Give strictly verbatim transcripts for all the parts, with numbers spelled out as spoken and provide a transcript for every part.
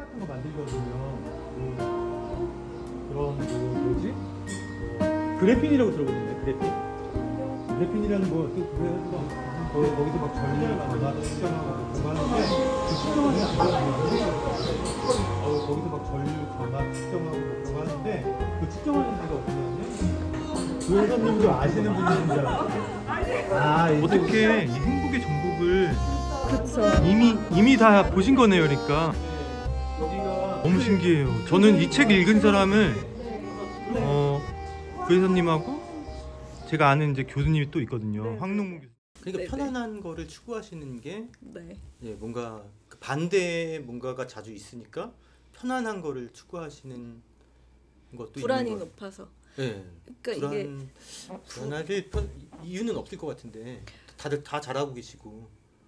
같은 거 만들거든요. 그, 그런 그 뭐지? 뭐, 그래핀이라고 들어보셨나요? 그래핀? 그래핀이라는 뭐 그, 그래서 거, 거기서 막 전류를 만들어서 측정하고 그거 하는데 그 측정하는 안 되거든요. 어, 거기서 막 전류 전압 측정하고 그런 거 하는데 그 측정하는 데가 어디냐면 조혜선님도 아시는 분이신 줄 알았어요. 아, 어떻게 이 행복의 정복을 그쵸. 이미 이미 다 보신 거네요, 그러니까. 여기가 너무 신기해요. 저는 이 책 읽은 사람을 어 구혜선님하고 제가 아는 이제 교수님이 또 있거든요. 네. 황농문 교수. 그러니까 네네. 편안한 거를 추구하시는 게 네. 예, 뭔가 그 반대의 뭔가가 자주 있으니까 편안한 거를 추구하시는 것도 불안이 있는 거. 높아서. 예. 그러니까 불안, 이게 불안하게 편, 이유는 없을 것 같은데 다들 다 잘하고 계시고.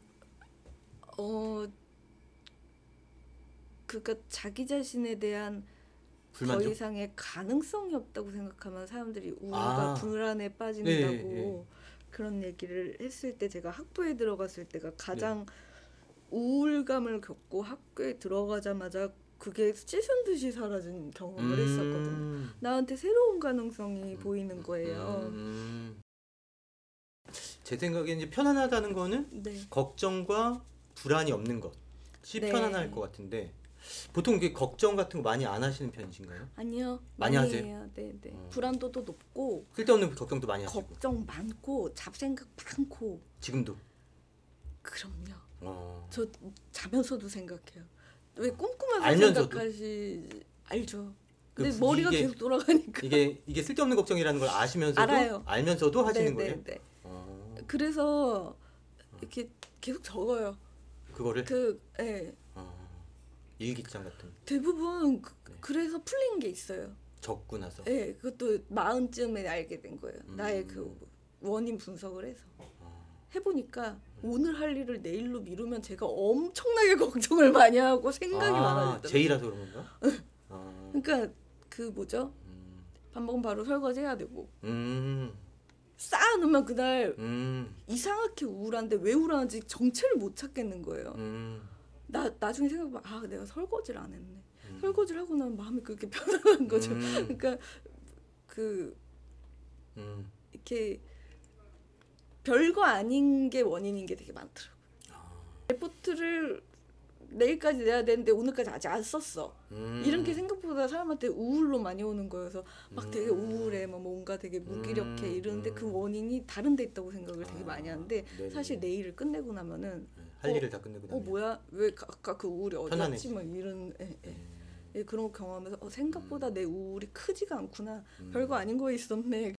어 그러니까 자기 자신에 대한 불만족? 더 이상의 가능성이 없다고 생각하면 사람들이 우울과 아. 불안에 빠진다고 네, 네. 그런 얘기를 했을 때 제가 학부에 들어갔을 때가 가장 우울감을 겪고 학교에 들어가자마자 그게 씻은 듯이 사라진 경험을 음. 했었거든요. 나한테 새로운 가능성이 보이는 거예요. 음. 제 생각에 이제 편안하다는 거는 네. 걱정과 불안이 없는 것이 네. 편안할 것 같은데 보통 이게 걱정 같은 거 많이 안 하시는 편이신가요? 아니요. 많이 하세요? 해요. 네, 네. 어. 불안도도 높고 쓸데없는 걱정도 많이 하시고 걱정 많고 잡생각 많고. 지금도. 그럼요. 어. 저 자면서도 생각해요. 왜 꿈꾸면서 알면서도? 생각하시 알죠. 그 근데 부- 머리가 이게- 계속 돌아가니까. 이게 이게 쓸데없는 걱정이라는 걸 아시면서도 알아요. 알면서도 하시는 네, 거예요? 네, 네. 어. 그래서 이렇게 계속 적어요. 그거를 그 예. 어. 일기장 같은 대부분 그, 네. 그래서 풀린 게 있어요. 적고 나서. 예. 그것도 마흔쯤에 알게 된 거예요. 음. 나의 그 원인 분석을 해서 어. 해보니까 오늘 할 일을 내일로 미루면 제가 엄청나게 걱정을 많이 하고 생각이 아, 많아졌다. 제이라서 그런 건가? 어. 그러니까 그 뭐죠? 음. 밥 먹으면 바로 설거지 해야 되고 음. 쌓아놓으면 그날 음. 이상하게 우울한데 왜 우울한지 정체를 못 찾겠는 거예요. 음. 나 나중에 생각해보면 아 내가 설거지를 안 했네. 음. 설거지를 하고 나면 마음이 그렇게 편안한 거죠. 음. 그러니까 그 음. 이렇게 별거 아닌 게 원인인 게 되게 많더라고요. 아. 레포트를 내일까지 내야 되는데 오늘까지 아직 안 썼어. 음. 이런 게 생각보다 사람한테 우울로 많이 오는 거여서 막 되게 음. 우울해, 막 뭔가 되게 무기력해 음. 이러는데 음. 그 원인이 다른 데 있다고 생각을 되게 아, 많이 하는데 네네. 사실 내일을 끝내고 나면은 네, 할 어, 일을 다 끝내고 어 나면 뭐야 왜 아까 그 우울이 어디 편안해지. 갔지 막 이런 예, 예. 음. 예, 그런 거 경험하면서 어, 생각보다 내 우울이 크지가 않구나. 음. 별거 아닌 거에 있었네.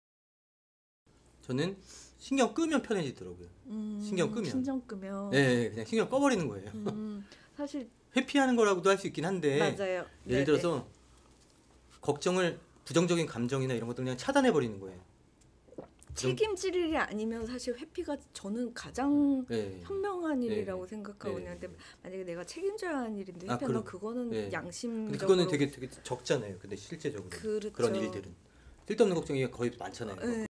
저는 신경 끄면 편해지더라고요. 음, 신경 끄면. 신경 끄면. 네, 네, 그냥 신경 꺼버리는 거예요. 음, 사실 회피하는 거라고도 할 수 있긴 한데 맞아요. 예를 네네. 들어서 걱정을 부정적인 감정이나 이런 것들 그냥 차단해 버리는 거예요. 책임질 일이 아니면 사실 회피가 저는 가장 네. 현명한 일이라고 네. 생각하고 네. 있는데 만약에 내가 책임져야 하는 일인데 아, 회피하면 그럼- 그거는 네. 근데 양심적으로 그거는 되게 되게 적잖아요. 근데 실제적으로 그렇죠. 그런 일들은 쓸데없는 걱정이 거의 많잖아요. 네.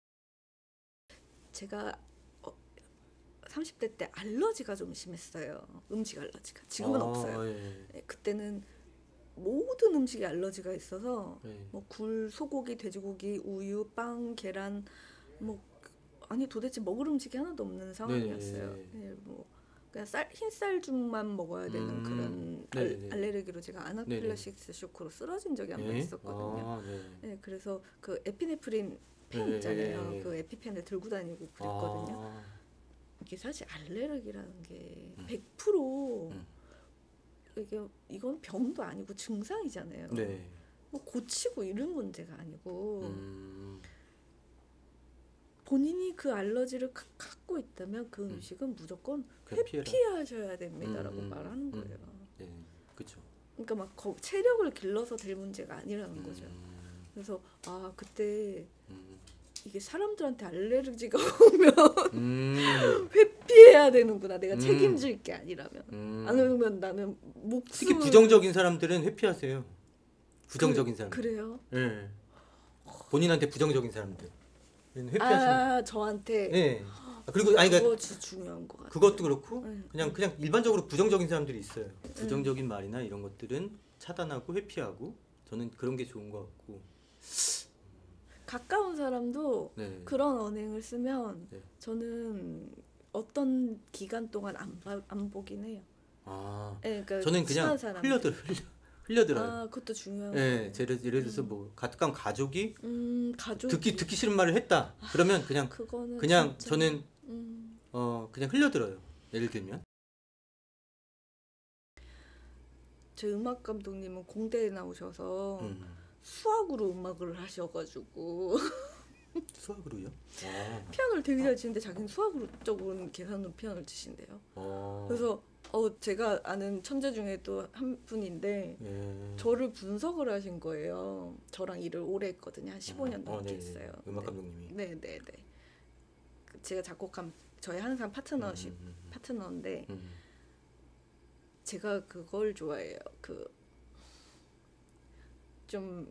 제가 어, 삼십 대 때 알러지가 좀 심했어요. 음식 알러지가. 지금은 아, 없어요. 예. 네, 그때는 모든 음식에 알러지가 있어서 예. 뭐 굴, 소고기, 돼지고기, 우유, 빵, 계란 뭐 아니 도대체 먹을 음식이 하나도 없는 상황이었어요. 네. 네, 뭐 그냥 쌀, 흰쌀죽만 먹어야 되는 음. 그런 네네네. 알, 알레르기로 제가 아나필라식스 쇼크로 쓰러진 적이 한 번 예? 있었거든요. 아, 네. 네, 그래서 그 에피네프린 펜 네, 있잖아요. 네, 네. 그 에피펜을 들고 다니고 그랬거든요. 아, 이게 사실 알레르기라는 게 음. 백 퍼센트 음. 이게 이건 병도 아니고 증상이잖아요. 네. 뭐 고치고 이런 문제가 아니고 음, 본인이 그 알러지를 가- 갖고 있다면 그 음. 음식은 무조건 그냥 피해라. 회피하셔야 됩니다라고 음, 음, 말하는 음. 거예요. 네, 그렇죠. 그러니까 막 거, 체력을 길러서 될 문제가 아니라는 거죠. 음, 그래서 아 그때 음, 이게 사람들한테 알레르기가 오면 음, 회피해야 되는구나. 내가 음. 책임질 게 아니라면. 음. 안 그러면 나는 특히 목숨을 부정적인 사람들은 회피하세요. 부정적인 사람. 그래요? 예. 본인한테 부정적인 사람들. 회피하시는. 아 저한테 예. 아, 그리고 아니 그러니까 그거 진짜 중요한 것 같아요. 그것도 그렇고 네. 그냥 그냥 일반적으로 부정적인 사람들이 있어요. 부정적인 말이나 이런 것들은 차단하고 회피하고 저는 그런 게 좋은 것 같고. 가까운 사람도 네. 그런 언행을 쓰면 네. 저는 어떤 기간 동안 안, 봐- 안 보긴 해요. 아, 네, 그러니까 저는 그냥 친한 사람들. 흘려들 흘려 흘려들어요. 아, 그것도 중요한 예, 것 예를, 예를 들어서 뭐 가까운 가족이 음, 가족 듣기 듣기 싫은 말을 했다. 그러면 그냥 그거는 그냥 진짜, 저는 음, 어 그냥 흘려들어요. 예를 들면 제 음악 감독님은 공대에 나오셔서 음, 수학으로 음악을 하셔가지고 수학으로요. 어, 피아노를 되게 잘 치는데 자기는 수학으로 쪽으로는 계산으로 피아노를 치신대요. 어, 그래서 어 제가 아는 천재 중에 또 한 분인데 예. 저를 분석을 하신 거예요. 저랑 일을 오래 했거든요. 한 십오 년 어, 넘게 네, 했어요. 음악 감독님이. 네, 네, 네. 그 제가 작곡한 저희 항상 파트너십 음, 음, 파트너인데 음, 음. 제가 그걸 좋아해요. 그 좀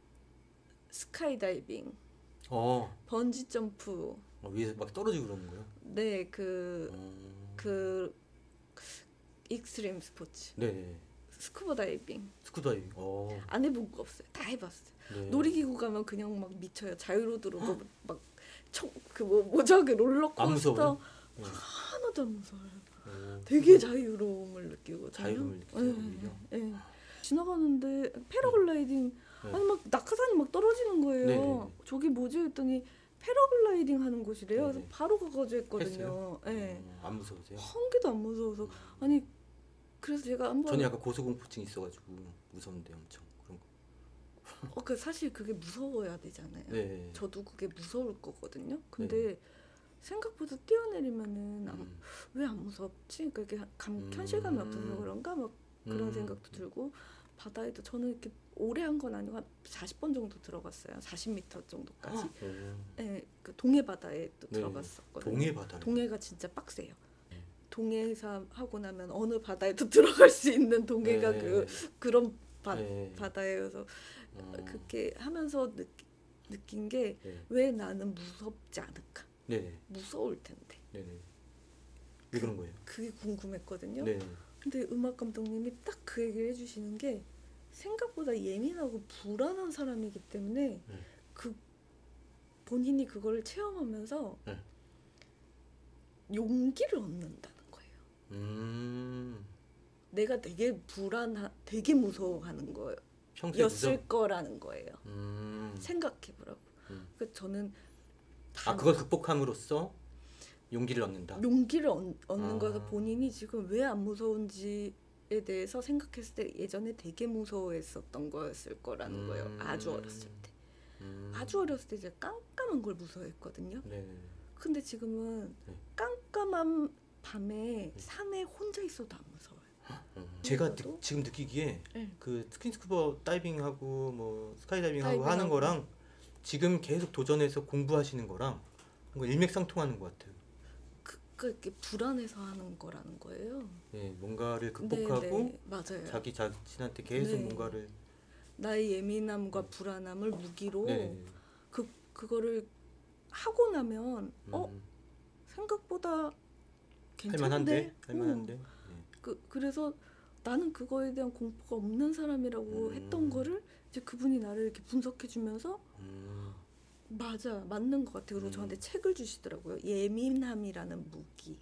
스카이다이빙, 어, 번지 점프, 어, 위에서 막 떨어지고 그러는 거요. 네, 그 어, 그 익스트림 스포츠, 네, 네. 스쿠버 다이빙 스쿠다이빙. 어, 안 해본 거 없어요. 다 해봤어요. 네. 놀이기구 가면 그냥 막 미쳐요. 자유로 들어오고 막그뭐 뭐죠 그 안 롤러코스터 무서워요? 네. 하나도 안 무서워요. 어, 되게 자유로움을 느끼거든요. 자유로움을 느끼죠, 네, 오히려. 네, 네. 지나가는데 패러글라이딩 네. 아니 막 낙하산이 막 떨어지는 거예요. 네, 네, 네. 저기 뭐지 했더니 패러글라이딩 하는 곳이래요. 네, 그래서 네. 바로 가가지고 했거든요. 했어요? 네. 어, 안 무서우세요? 한 개도 안 무서워서 아니 그래서 제가 한번 저는 약간 고소공포증 있어가지고 무서운데 엄청 그런 거. 어, 그 사실 그게 무서워야 되잖아요. 네. 저도 그게 무서울 거거든요. 근데 생각보다 뛰어내리면은 음, 왜 안 무섭지? 그게 감, 음. 현실감이 없어서 그런가 막 그런 음. 생각도 들고 바다에도 저는 이렇게 오래 한 건 아니고 한 사십 번 정도 들어갔어요. 사십 미터 정도까지. 어, 네, 그 동해 바다에 또 네. 들어갔었거든요. 동해 바다. 동해가 진짜 빡세요. 네. 동해에서 하고 나면 어느 바다에도 들어갈 수 있는 동해가 네. 그 그런 바, 네. 바다예요. 어, 그렇게 하면서 느, 느낀 게 왜 네. 나는 무섭지 않을까? 네. 무서울 텐데. 네. 왜 그런 거예요? 그게 궁금했거든요. 네. 근데 음악 감독님이 딱 그 얘기를 해주시는 게 생각보다 예민하고 불안한 사람이기 때문에 네. 그 본인이 그걸 체험하면서 네. 용기를 얻는다는 거예요. 음. 내가 되게 불안하, 되게 무서워하는 평소에 거였을 무서. 거라는 거예요. 음. 생각해보라고. 음. 그 저는 다 아 그걸 극복함으로써 용기를 얻는다. 용기를 얻, 얻는 아. 거여서 본인이 지금 왜 안 무서운지에 대해서 생각했을 때 예전에 되게 무서워했었던 거였을 거라는 음. 거예요. 아주 어렸을 때. 음. 아주 어렸을 때 이제 깜깜한 걸 무서워했거든요. 네. 근데 지금은 네. 깜깜한 밤에 산에 혼자 있어도 안 무서워요. 음. 제가 그래도? 느, 지금 느끼기에 네. 그 스킨스쿠버 다이빙하고 뭐 스카이다이빙하고 하는 다이빙하고. 거랑 지금 계속 도전해서 공부하시는 거랑 뭔가 일맥상통하는 것 같아요. 그, 그 이렇게 불안해서 하는 거라는 거예요. 예, 뭔가를 극복하고 네, 네, 맞아요. 자기 자신한테 계속 네. 뭔가를 나의 예민함과 불안함을 무기로 네. 그 그거를 하고 나면 어 음, 생각보다 괜찮은데 할만한데 어. 할만한데. 예. 그 그래서 나는 그거에 대한 공포가 없는 사람이라고 음. 했던 거를 이제 그분이 나를 이렇게 분석해 주면서 음, 맞아 맞는 것 같아요. 그리고 음. 저한테 책을 주시더라고요. 예민함이라는 무기라는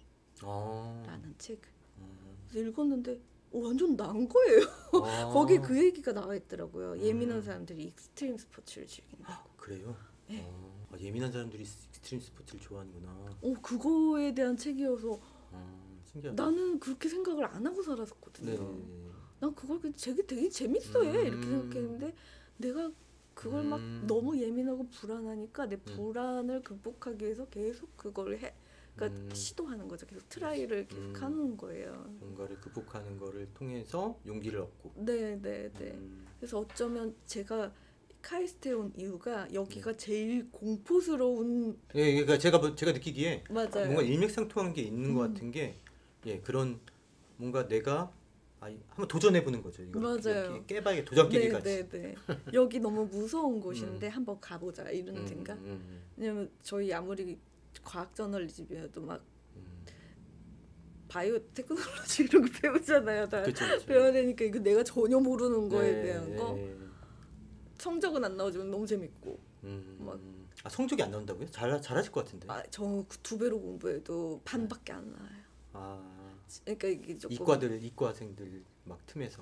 아, 책을. 음. 그래서 읽었는데 어, 완전 난 거예요. 아. 거기 그 얘기가 나와 있더라고요. 음. 예민한 사람들이 익스트림 스포츠를 즐긴다. 아, 그래요? 네. 아, 예민한 사람들이 익스트림 스포츠를 좋아하는구나. 어 그거에 대한 책이어서 아, 신기하다. 나는 그렇게 생각을 안 하고 살았었거든요. 네. 난 그걸 그 되게 되게 재밌어해 음. 이렇게 생각했는데 내가 그걸 막 음. 너무 예민하고 불안하니까 내 불안을 극복하기 위해서 계속 그걸 해 그러니까 음. 시도하는 거죠. 계속 트라이를 계속 음. 하는 거예요. 뭔가를 극복하는 거를 통해서 용기를 얻고. 네, 네, 네. 음. 그래서 어쩌면 제가 카이스트에 온 이유가 네. 여기가 제일 공포스러운 예, 그러니까 제가 뭐- 제가 느끼기에 맞아요. 뭔가 일맥상통한 게 있는 것 음. 같은 게 예, 그런 뭔가 내가 아, 한번 도전해 보는 거죠. 이거 맞아요. 깨봐야 도전 깨기 네, 같이. 네, 네. 여기 너무 무서운 곳인데 한번 가보자 이런 음, 생각. 음, 음. 왜냐면 저희 아무리 과학 저널리즘이어도 막 음. 바이오 테크놀로지 이런 거 배우잖아요. 다 그쵸, 그쵸. 배워야 되니까 이거 내가 전혀 모르는 거에 네, 대한 거 네. 성적은 안 나오지만 너무 재밌고 음. 막- 아 성적이 안 나온다고요? 잘 잘하실 것 같은데. 아, 저 두 배로 공부해도 반밖에 안 나와요. 아 그러니까 이게 조금 이과들 이과생들 막 틈에서.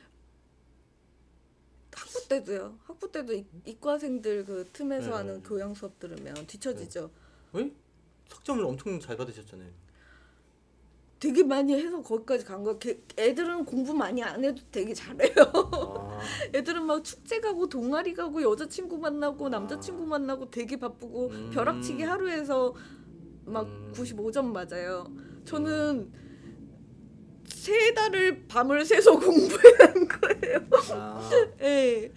학부 때도요. 학부 때도 이, 이과생들 그 틈에서 네. 하는 교양 수업 들으면 뒤처지죠. 왜? 석점을 엄청 잘 받으셨잖아요. 되게 많이 해서 거기까지 간 거. 걔- 애들은 공부 많이 안 해도 되게 잘해요. 아, 애들은 막 축제 가고 동아리 가고 여자친구 만나고 아. 남자친구 만나고 되게 바쁘고 음. 벼락치기 하루에서 막 음. 구십오 점 맞아요. 저는 세 달을 밤을 새서 공부한 거예요. 아, 예.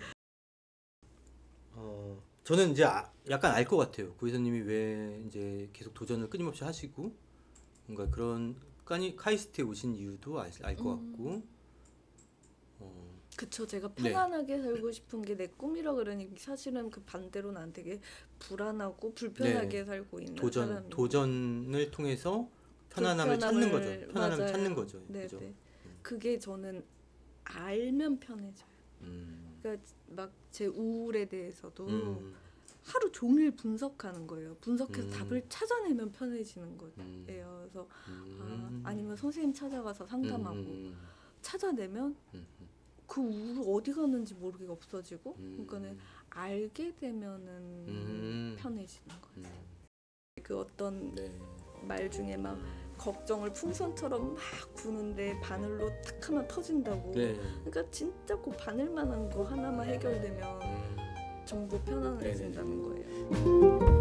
어, 저는 이제 아, 약간 알 것 같아요. 구혜선님이 왜 이제 계속 도전을 끊임없이 하시고 뭔가 그런 까니 카이스트에 오신 이유도 알 것 음. 같고. 어, 그쵸. 제가 네. 편안하게 살고 싶은 게 내 꿈이라 그러니 사실은 그 반대로 난 되게 불안하고 불편하게 네. 살고 있는 도전 사람이에요. 도전을 통해서 편안함을 찾는 불편함을- 거죠. 편안함을 맞아요. 찾는 거죠. 네, 그죠? 네. 그게 저는 알면 편해져요. 음. 그러니까 막 제 우울에 대해서도 음. 하루 종일 분석하는 거예요. 분석해서 음. 답을 찾아내면 편해지는 거예요. 음. 그래서 음. 아, 아니면 선생님 찾아가서 상담하고 음. 찾아내면 음. 그 우울 어디 갔는지 모르게 없어지고 음. 그러니까는 알게 되면은 음. 편해지는 거예요. 음. 그 어떤 네. 말 중에 막 걱정을 풍선처럼 막 부는데 바늘로 탁 하면 터진다고. 네. 그러니까 진짜 그 바늘만한 거 하나만 해결되면 음. 전부 편안해진다는 네네네. 거예요.